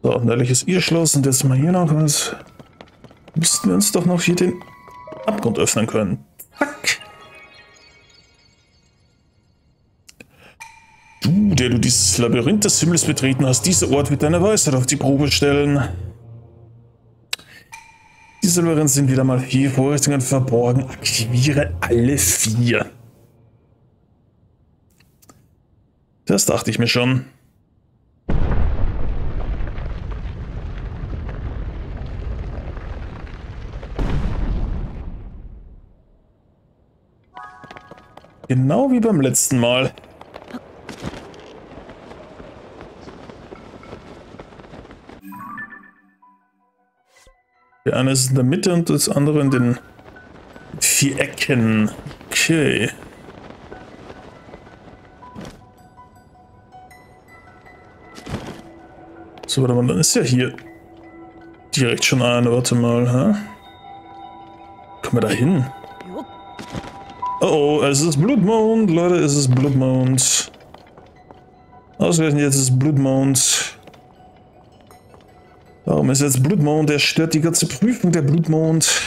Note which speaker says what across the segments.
Speaker 1: So, nördliches Irrschloss und jetzt mal hier noch was. Müssten wir uns doch noch hier den Abgrund öffnen können. Zack. Du, der du dieses Labyrinth des Himmels betreten hast, dieser Ort wird deine Weisheit auf die Probe stellen. Diese Labyrinth sind wieder mal 4 Vorrichtungen verborgen. Aktiviere alle 4. Das dachte ich mir schon. Genau wie beim letzten Mal. Der eine ist in der Mitte und das andere in den 4 Ecken. Okay. So, warte mal, dann ist ja hier direkt schon eine. Warte mal, hä? Kommen wir da hin? Oh, es ist Blutmond, Leute, es ist Blutmond. Ausgerechnet jetzt ist es Blutmond. Warum ist jetzt Blutmond? Der stört die ganze Prüfung, der Blutmond.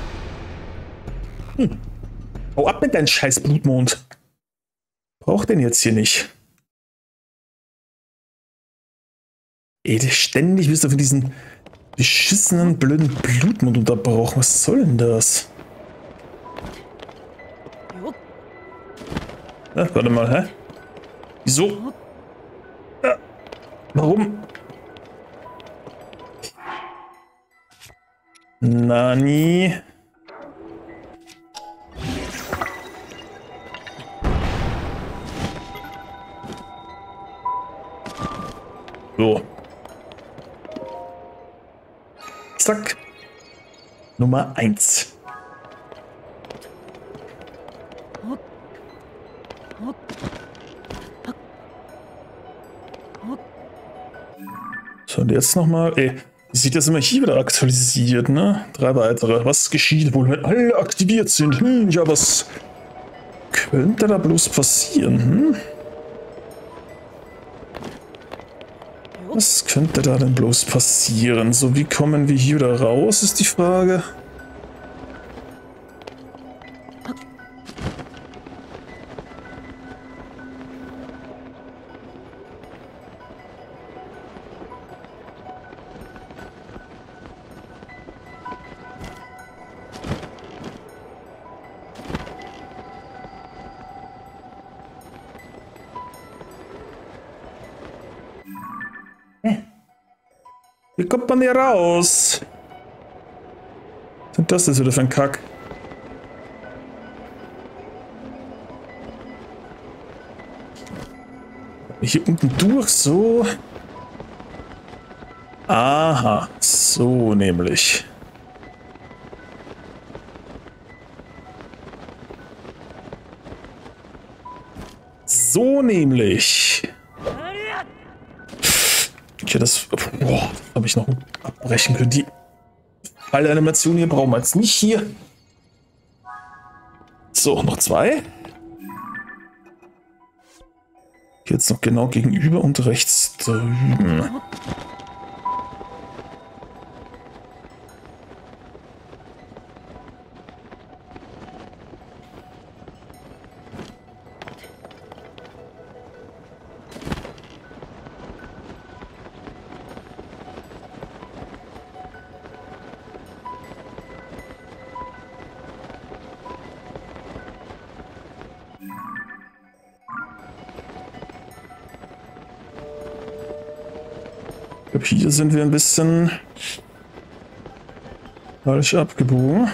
Speaker 1: Hau ab mit deinem scheiß Blutmond. Braucht den jetzt hier nicht. Ey, der ständig bist du für diesen beschissenen, blöden Blutmond unterbrochen. Was soll denn das? Ja, warte mal, hä? Wieso? Ja, warum? Nani? So. Zack. Nummer 1. So, und jetzt nochmal. Ey, wie sieht das immer hier wieder aktualisiert, ne? 3 weitere. Was geschieht wohl, wenn alle aktiviert sind? Ja, was könnte da bloß passieren? Was könnte da denn bloß passieren? So, wie kommen wir hier wieder raus, ist die Frage. Wie kommt man hier raus? Was ist das jetzt wieder für ein Kack? Hier unten durch, so. Aha, so nämlich. So nämlich. Okay, das habe ich noch abbrechen können. Die Fallanimation hier brauchen wir jetzt nicht hier. So, noch 2. Jetzt noch genau gegenüber und rechts drüben. Ich glaube, hier sind wir ein bisschen falsch abgebogen.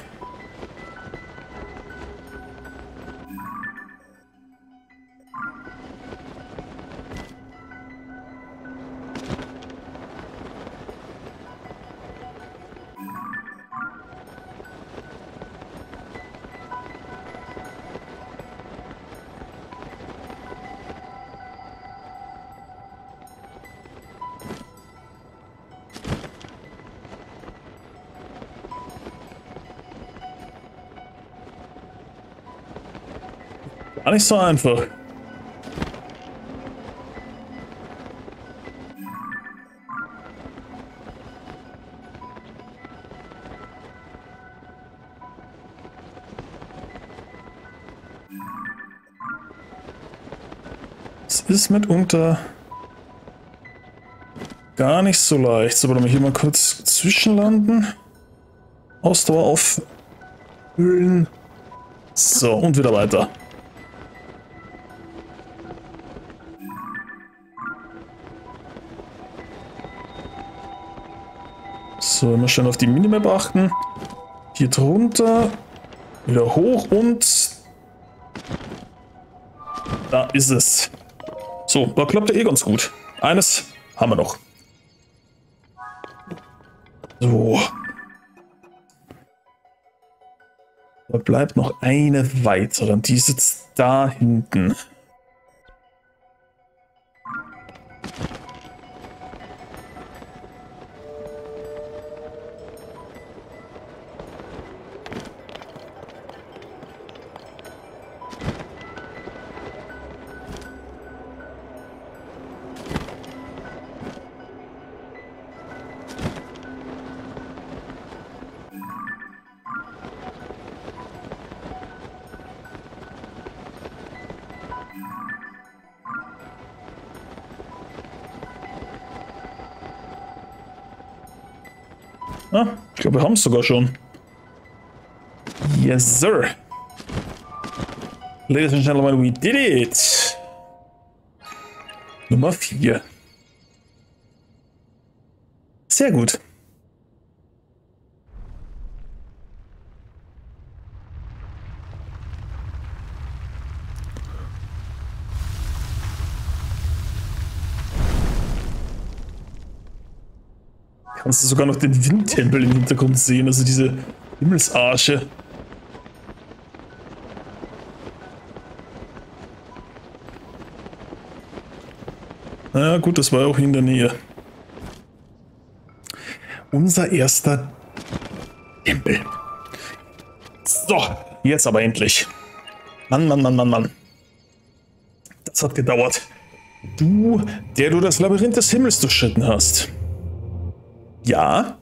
Speaker 1: Gar nicht so einfach. Das ist mitunter gar nicht so leicht. So, warte mal, hier mal kurz zwischenlanden. Ausdauer auffüllen. So, und wieder weiter. So, immer schön auf die Minimap achten. Hier drunter. Wieder hoch und... Da ist es. So, da klappt ja eh ganz gut. Eines haben wir noch. So. Da bleibt noch eine weitere. Die sitzt da hinten. Ah, ich glaube, wir haben es sogar schon. Yes, sir. Ladies and gentlemen, we did it. Nummer 4. Sehr gut. Kannst du sogar noch den Windtempel im Hintergrund sehen, also diese Himmelsarsche. Na gut, das war auch in der Nähe. Unser erster Tempel. So, jetzt aber endlich. Mann, Mann, Mann, Mann, Mann. Das hat gedauert. Du, der du das Labyrinth des Himmels durchschritten hast. Ja.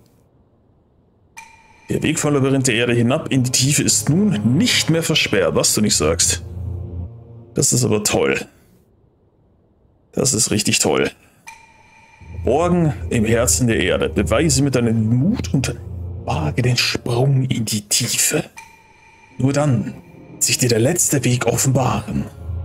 Speaker 1: Der Weg vom Labyrinth der Erde hinab in die Tiefe ist nun nicht mehr versperrt, was du nicht sagst. Das ist aber toll. Das ist richtig toll. Borgen im Herzen der Erde. Beweise mir deinen Mut und wage den Sprung in die Tiefe. Nur dann wird sich dir der letzte Weg offenbaren.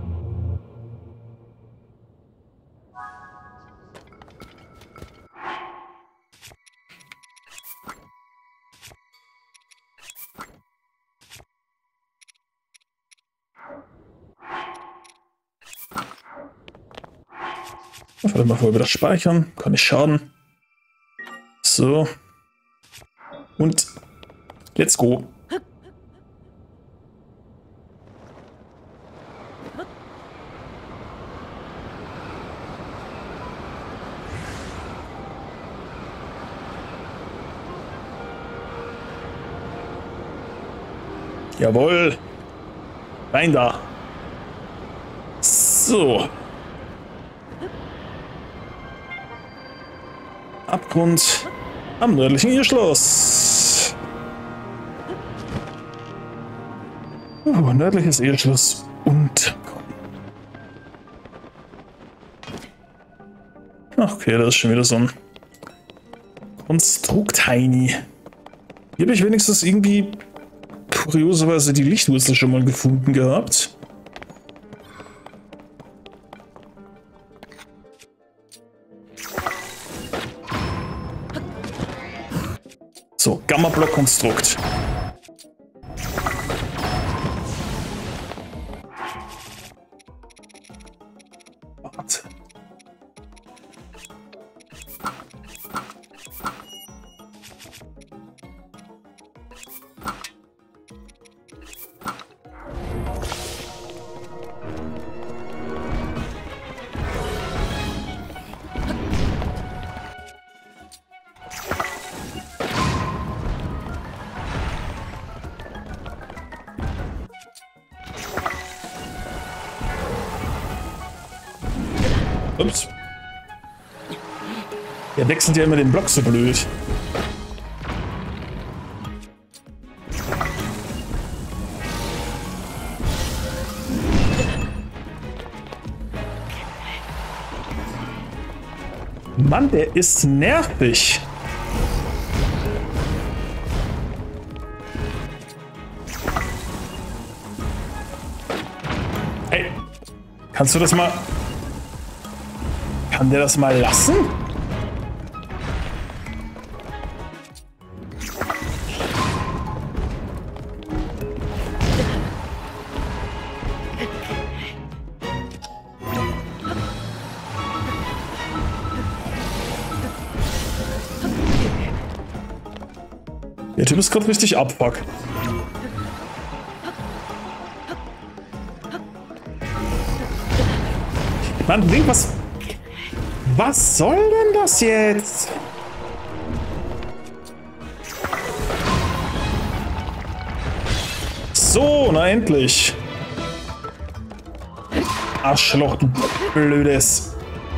Speaker 1: Warte mal, vorher wieder speichern. Kann nicht schaden. So. Und let's go. Jawohl. Rein da. So. Abgrund am nördlichen Irrschloss. Nördliches Irrschloss unterkommen. Okay, das ist schon wieder so ein Konstrukt-Heini. Hier habe ich wenigstens irgendwie kurioserweise die Lichtwurzel schon mal gefunden gehabt. So, Gamma-Block-Konstrukt. Warte. Ups. Der wechselt ja immer den Block so blöd. Mann, der ist nervig. Ey, kannst du das mal... Kann der das mal lassen? Der Typ ist gerade richtig abfuck. Mann, Link, was soll denn das jetzt? So, na endlich. Arschloch, du blödes.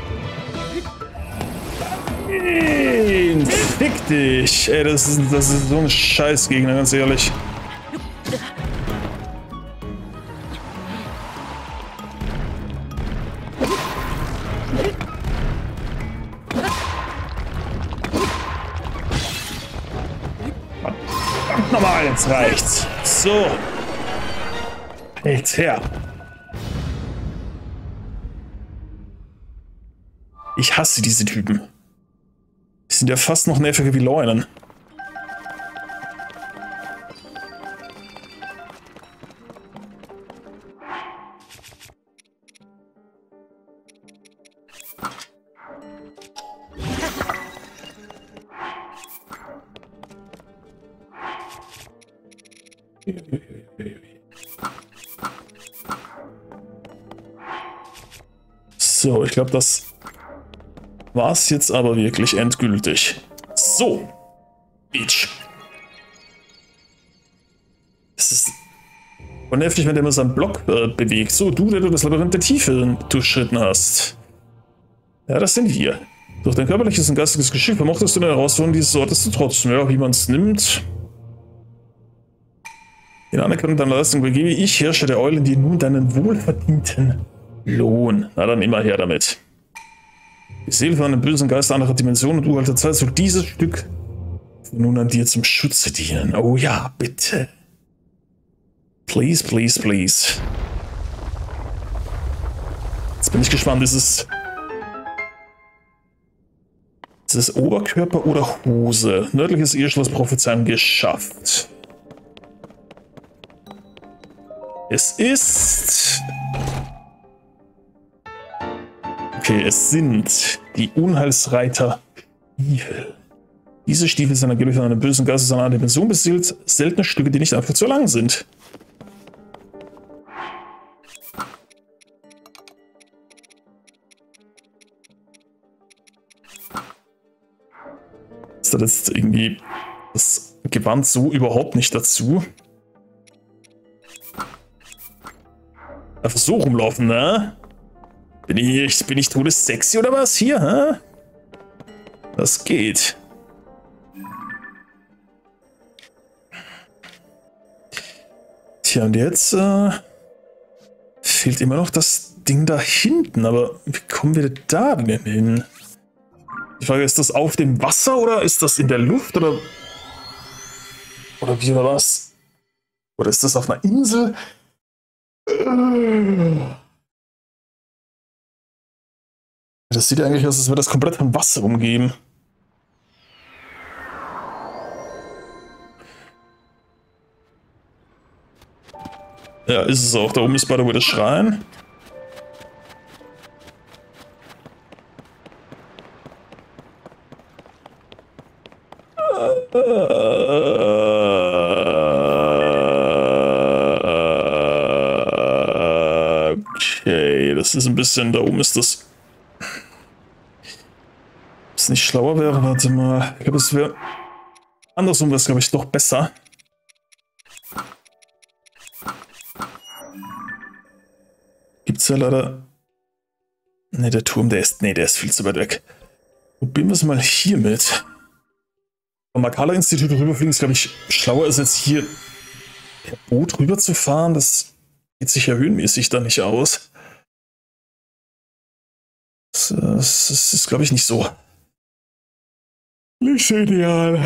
Speaker 1: Fick dich. Ey, das ist so ein Scheißgegner, ganz ehrlich. Verdammt nochmal, jetzt reicht's. So. Jetzt her. Ich hasse diese Typen. Die sind ja fast noch nerviger wie Leunen. So, ich glaube, das war's jetzt aber wirklich endgültig. So. Beach. Es ist nervig, wenn der immer seinen Block bewegt. So, du, der du das Labyrinth der Tiefe durchschritten hast. Ja, das sind wir. Durch dein körperliches und geistiges Geschick vermochtest du eine Herausforderung dieses Ortes zu trotzen. Ja, wie man es nimmt. In Anerkennung deiner Leistung begebe ich, Herrscher der Eulen, dir nun deinen wohlverdienten Lohn. Na dann immer her damit. Die Seele von einem bösen Geist anderer Dimensionen und uralter Zeit soll dieses Stück nun an dir zum Schutze dienen. Oh ja, bitte. Please, please, please. Jetzt bin ich gespannt, ist es Oberkörper oder Hose? Nördliches Irrschloss Prophezeiung geschafft. Es ist... Okay, es sind die Unheilsreiter Stiefel. Diese Stiefel sind angeblich von einem bösen Geist aus einer Dimension beseelt, seltene Stücke, die nicht einfach zu lang sind. Ist das jetzt irgendwie das Gewand so überhaupt nicht dazu? Einfach so rumlaufen, ne? Bin ich todessexy oder was hier, hä? Das geht. Tja, und jetzt fehlt immer noch das Ding da hinten, aber wie kommen wir da denn hin? Die Frage, ist das auf dem Wasser oder ist das in der Luft oder wie oder was? Oder ist das auf einer Insel? Das sieht eigentlich aus, als würde das komplett von Wasser umgeben. Ja, ist es auch. Da oben ist by the way der Schrein. Okay, das ist ein bisschen, da oben ist das. Ob es nicht schlauer wäre, warte mal. Ich glaube, es wäre. Andersrum wäre es, glaube ich, doch besser. Gibt's ja leider. Ne, der Turm, der ist viel zu weit weg. Probieren wir es mal hier mit. Vom Makala-Institut rüberfliegen ist, glaube ich, schlauer ist jetzt hier per Boot rüber zu fahren. Das geht sich ja höhenmäßig da nicht aus. Das ist glaube ich, nicht so ist ideal.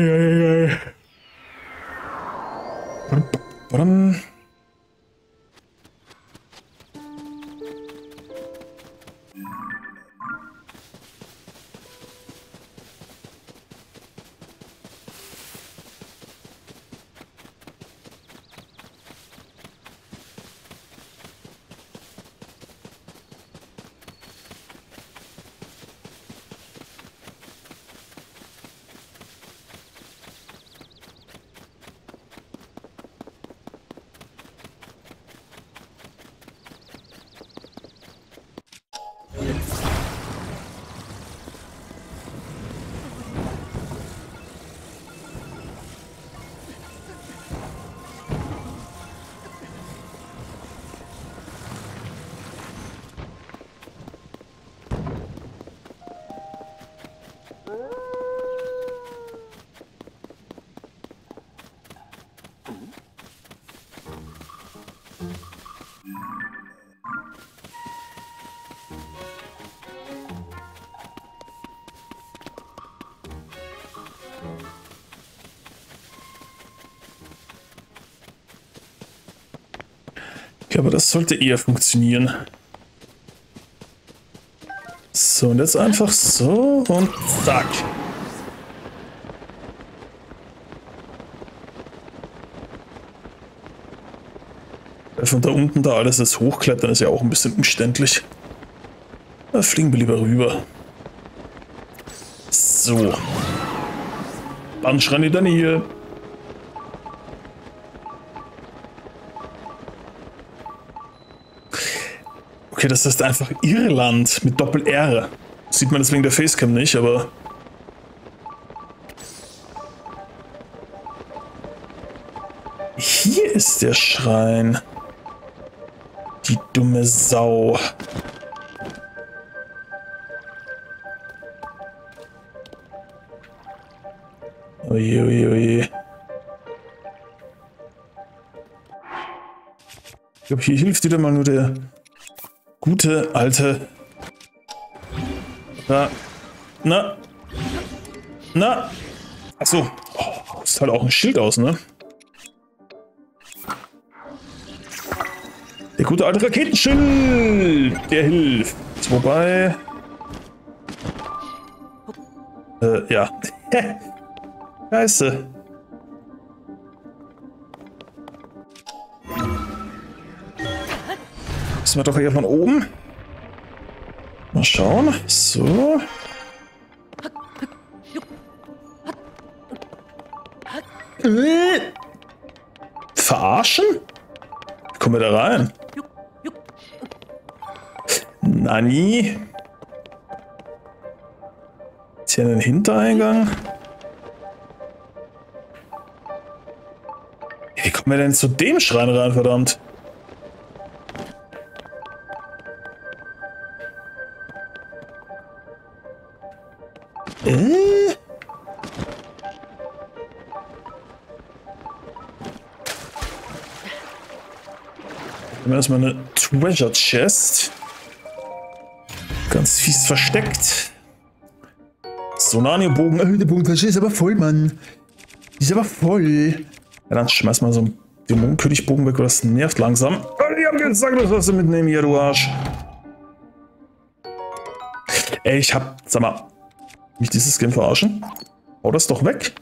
Speaker 1: Okay, aber das sollte eher funktionieren. So, und jetzt einfach so und zack. Weil von da unten da alles jetzt hochklettern ist ja auch ein bisschen umständlich. Da fliegen wir lieber rüber. So. Bandschrein in der Nähe. Okay, das heißt einfach Irland mit Doppel-R. Sieht man deswegen der Facecam nicht, aber... Hier ist der Schrein. Die dumme Sau. Oje, oje, oje. Ich glaube, hier hilft wieder mal nur der gute alte... Na. Achso. Oh, ist halt auch ein Schild aus, ne? Der gute alte Raketenschild, der hilft. Wobei... ja. Scheiße. Müssen wir doch hier von oben. Mal schauen. So. Verarschen? Wie kommen wir da rein? Nani? Ist hier ein Hintereingang? Wie kommen wir denn zu dem Schrein rein, verdammt? Erstmal eine Treasure Chest. Ganz fies versteckt. So, Narnia-Bogen. Der Bogentasche ist aber voll, Mann. Die ist aber voll. Ja, dann schmeiß mal so einen Dämonenkönig-Bogen weg, weil das nervt langsam. Ich hab gesagt, das sollst du mitnehmen hier, du Arsch. Ey, ich hab... Sag mal. Mich dieses Game verarschen? Hau das doch weg.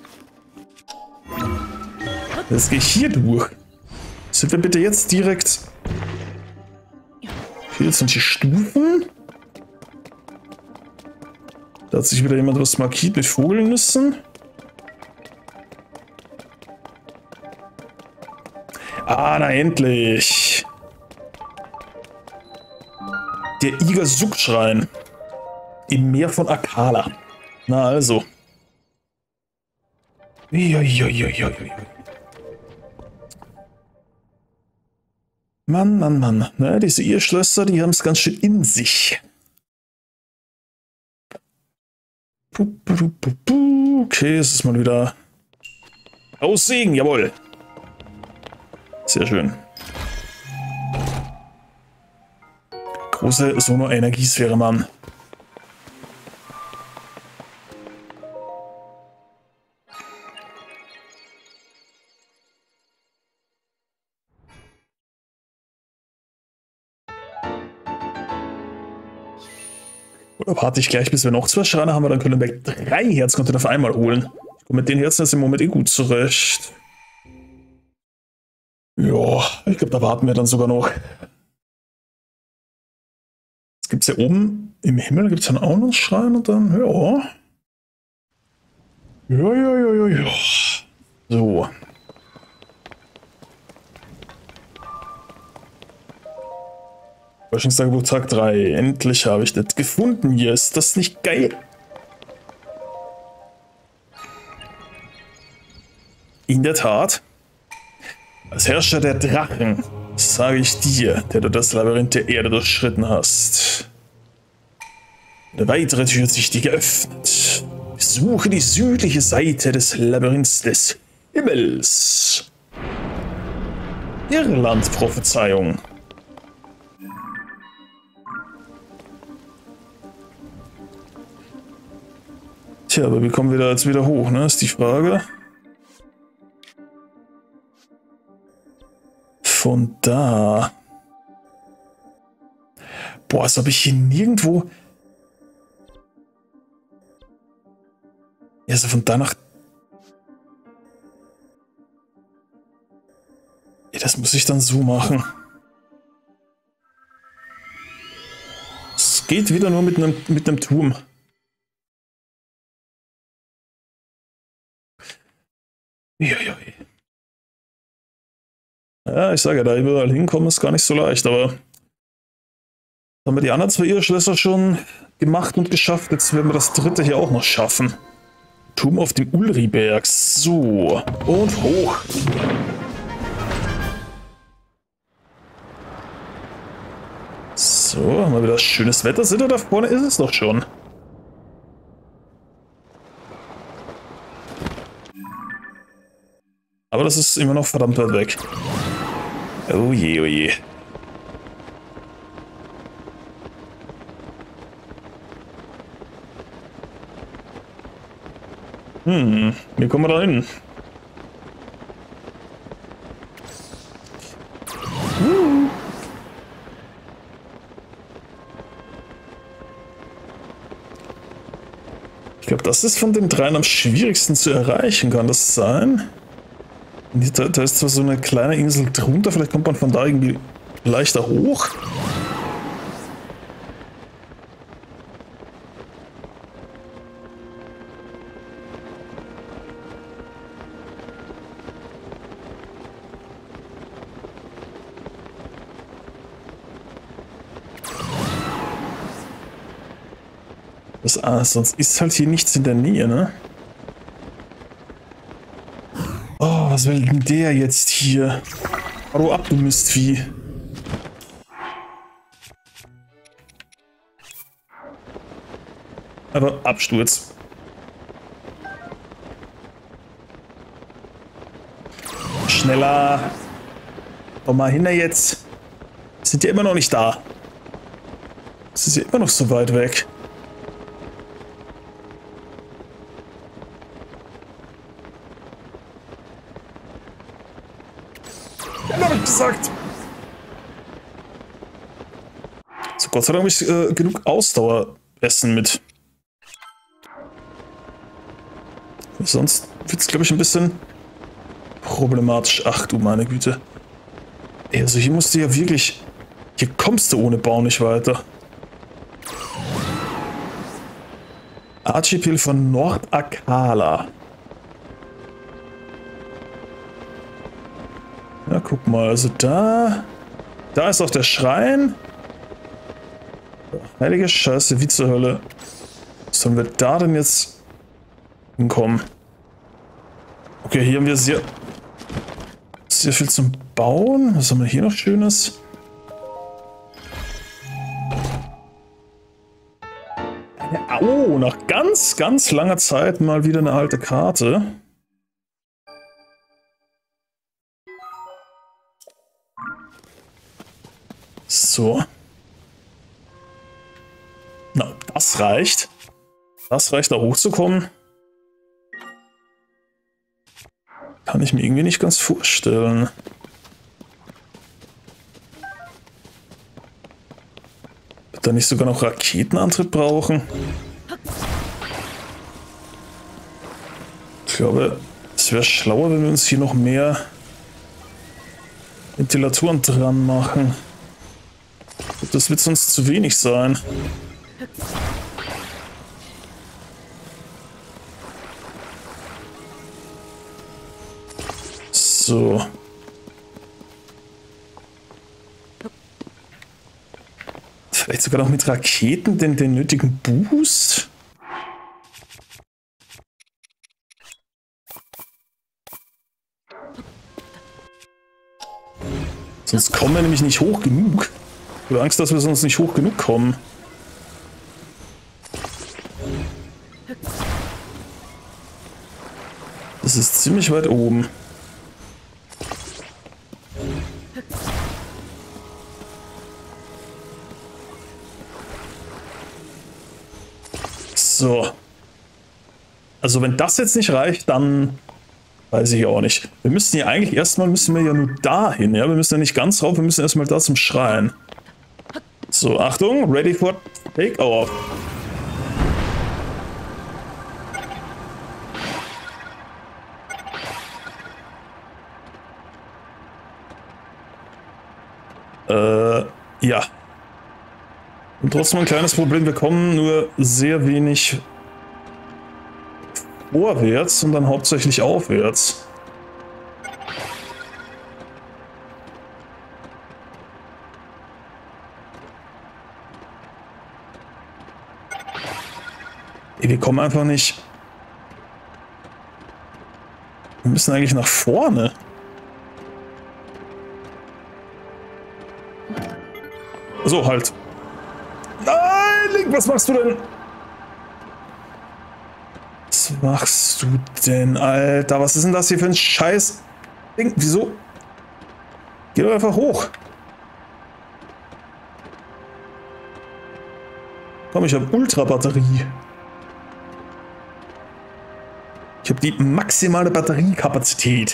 Speaker 1: Jetzt gehe ich hier durch. Sind wir bitte jetzt direkt... Okay, jetzt sind hier Stufen. Da hat sich wieder jemand was markiert mit Vogelnüssen. Ah, na endlich. Der Iga-Suk-Schrein. Im Meer von Akala. Na also. Uiuiuiuiui. Mann. Na, diese Irrschlösser, die haben es ganz schön in sich. Okay, es ist mal wieder Aussegen, jawohl. Sehr schön. Große Sono-Energiesphäre, Mann. Oder warte ich gleich, bis wir noch 2 Schreine haben, dann können wir 3 Herzcontainer auf einmal holen. Ich komme mit den Herzen jetzt im Moment eh gut zurecht. Ja, ich glaube, da warten wir dann sogar noch. Es gibt ja oben im Himmel, gibt es dann auch noch einen Schrein und dann, ja. Ja. So. Forschungstagebuch Tag 3. Endlich habe ich das gefunden hier. Ist das nicht geil? In der Tat. Als Herrscher der Drachen sage ich dir, der du das Labyrinth der Erde durchschritten hast. Eine weitere Tür hat sich dir geöffnet. Besuche die südliche Seite des Labyrinths des Himmels. Irland-Prophezeiung. Tja, aber wie kommen wir da jetzt wieder hoch, ne? Ist die Frage. Von da. Boah, als ob ich hier nirgendwo... Ja, also von da nach... Ja, das muss ich dann so machen. Es geht wieder nur mit einem Turm. Ja, ich sage ja, da überall hinkommen ist gar nicht so leicht, aber haben wir die anderen 2 Irrschlösser schon gemacht und geschafft. Jetzt werden wir das 3. hier auch noch schaffen. Turm auf dem Ulriberg. So, und hoch. So, haben wir wieder schönes Wetter. Seht ihr, da vorne ist es doch schon. Aber das ist immer noch verdammt weit weg. Oh je, oh je. Wie kommen wir da hin? Ich glaube, das ist von den 3 am schwierigsten zu erreichen, kann das sein? Da ist zwar so eine kleine Insel drunter, vielleicht kommt man von da irgendwie leichter hoch. Sonst ist halt hier nichts in der Nähe, ne? Oh, was will denn der jetzt hier? Hau ab, du Mistvieh. Aber Absturz. Schneller. Komm mal hin jetzt. Sind ja immer noch nicht da. Es ist ja immer noch so weit weg. Gesagt. So, Gott sei Dank habe ich genug Ausdaueressen mit. Sonst wird es, glaube ich, ein bisschen problematisch. Ach du meine Güte. Ey, also hier musst du ja wirklich... Hier kommst du ohne Bau nicht weiter. Archipel von Nordakala. Ja, guck mal, also da ist auch der Schrein. Heilige Scheiße, wie zur Hölle sollen wir da denn jetzt hinkommen? Okay, hier haben wir sehr viel zum Bauen. Was haben wir hier noch Schönes? Oh, nach ganz, ganz langer Zeit mal wieder eine alte Karte. So. Na, das reicht. Das reicht, da hochzukommen. Kann ich mir irgendwie nicht ganz vorstellen. da nicht sogar noch Raketenantrieb brauchen? Ich glaube, es wäre schlauer, wenn wir uns hier noch mehr Ventilatoren dran machen. Das wird sonst zu wenig sein. So. Vielleicht sogar noch mit Raketen den nötigen Boost? Sonst kommen wir nämlich nicht hoch genug. Ich habe Angst, dass wir sonst nicht hoch genug kommen. Das ist ziemlich weit oben. So. Also wenn das jetzt nicht reicht, dann weiß ich auch nicht. Wir müssen ja eigentlich erstmal, müssen wir ja nur dahin, ja? Wir müssen ja nicht ganz rauf, wir müssen erstmal da zum Schrein. So, Achtung, ready for takeoff. Ja. Und trotzdem ein kleines Problem, wir kommen nur sehr wenig vorwärts und dann hauptsächlich aufwärts. Wir kommen einfach nicht. Wir müssen eigentlich nach vorne. So, halt. Nein, Link, was machst du denn? Was machst du denn, Alter? Was ist denn das hier für ein Scheiß Ding? Wieso? Geh doch einfach hoch. Komm, ich habe Ultra-Batterie. Ich habe die maximale Batteriekapazität.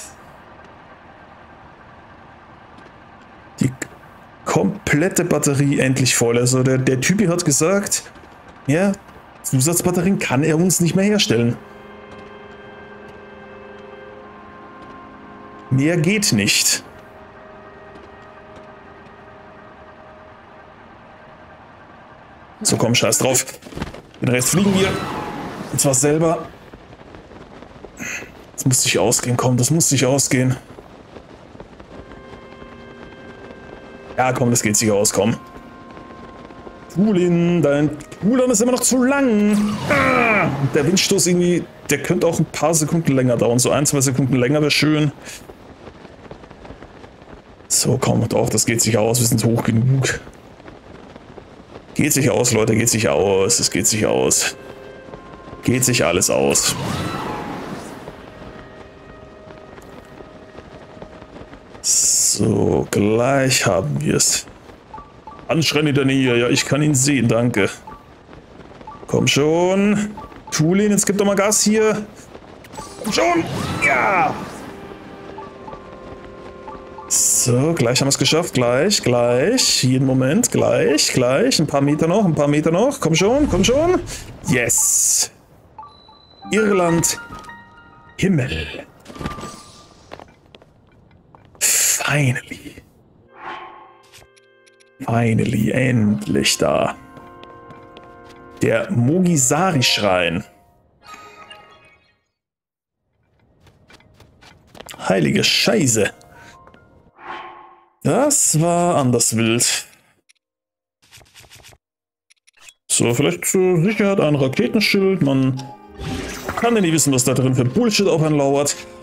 Speaker 1: Die komplette Batterie endlich voll. Also der Typ hat gesagt, ja, Zusatzbatterien kann er uns nicht mehr herstellen. Mehr geht nicht. So, komm, scheiß drauf. Den Rest fliegen wir. Und zwar selber. Das muss sich ausgehen, komm, das muss sich ausgehen. Ja, komm, das geht sich aus, komm. Tulin, dein Cooldown ist immer noch zu lang. Ah, der Windstoß irgendwie, der könnte auch ein paar Sekunden länger dauern. So 1, 2 Sekunden länger wäre schön. So, komm, doch, das geht sich aus. Wir sind hoch genug. Geht sich aus, Leute, geht sich aus. Es geht sich aus. Geht sich alles aus. So, gleich haben wir es. Anschreien in der Nähe. Ja, ich kann ihn sehen, danke. Komm schon. Tulin, jetzt gib doch mal Gas hier. Komm schon. Ja. So, gleich haben wir es geschafft. Gleich. Jeden Moment. Gleich. Ein paar Meter noch. Komm schon. Yes. Irland. Himmel. Finally, endlich da. Der Mogisari-Schrein. Heilige Scheiße. Das war anders wild. So, vielleicht zur Sicherheit ein Raketenschild. Man kann ja nie wissen, was da drin für Bullshit auf einen lauert.